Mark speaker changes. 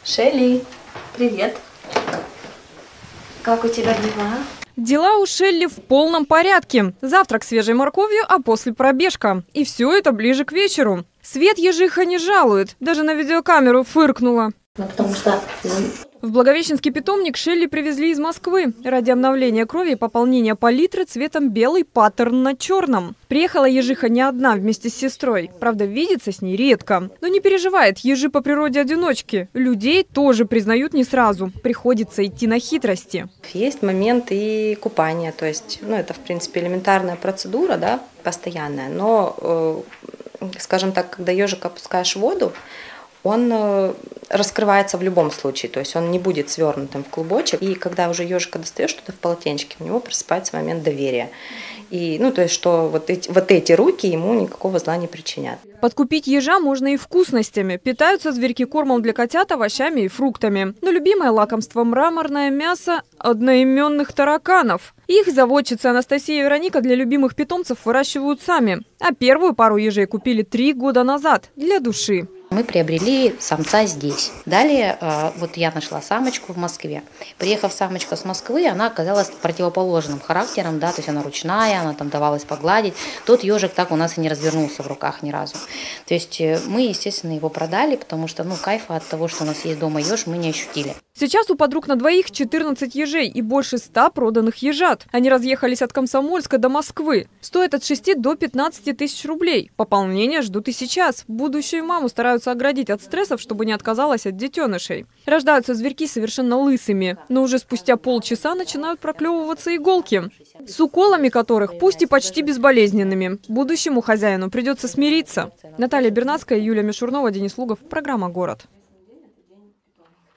Speaker 1: Шелли, привет. Как у тебя дела?
Speaker 2: Дела у Шелли в полном порядке. Завтрак свежей морковью, а после пробежка. И все это ближе к вечеру. Свет ежиха не жалует. Даже на видеокамеру фыркнула.
Speaker 1: Потому что...
Speaker 2: В Благовещенский питомник Шелли привезли из Москвы. Ради обновления крови и пополнения палитры цветом белый паттерн на черном. Приехала ежиха не одна вместе с сестрой. Правда, видится с ней редко. Но не переживает, ежи по природе одиночки. Людей тоже признают не сразу. Приходится идти на хитрости.
Speaker 3: Есть момент и купания. То есть, это, в принципе, элементарная процедура, да, постоянная. Но, скажем так, когда ежика опускаешь в воду, он раскрывается в любом случае, то есть он не будет свернутым в клубочек. И когда уже ежика достаешь что-то в полотенчике, у него просыпается момент доверия. И, то есть, что вот эти руки ему никакого зла не причинят.
Speaker 2: Подкупить ежа можно и вкусностями. Питаются зверьки кормом для котят, овощами и фруктами. Но любимое лакомство – мраморное мясо одноименных тараканов. Их заводчица Анастасия и Вероника для любимых питомцев выращивают сами. А первую пару ежей купили 3 года назад для души.
Speaker 4: Мы приобрели самца здесь. Далее вот я нашла самочку в Москве. Приехав самочка с Москвы, она оказалась противоположным характером, да, то есть она ручная, она там давалась погладить. Тот ежик так у нас и не развернулся в руках ни разу. То есть мы, естественно, его продали, потому что, кайфа от того, что у нас есть дома еж, мы не ощутили.
Speaker 2: Сейчас у подруг на двоих 14 ежей и больше 100 проданных ежат. Они разъехались от Комсомольска до Москвы. Стоят от 6 до 15 тысяч рублей. Пополнение ждут и сейчас. Будущую маму стараются оградить от стрессов, чтобы не отказалась от детенышей. Рождаются зверьки совершенно лысыми, но уже спустя полчаса начинают проклевываться иголки, с уколами которых, пусть и почти безболезненными. Будущему хозяину придется смириться. Наталья Бернацкая, Юлия Мишурнова, Денис Лугов. Программа «Город».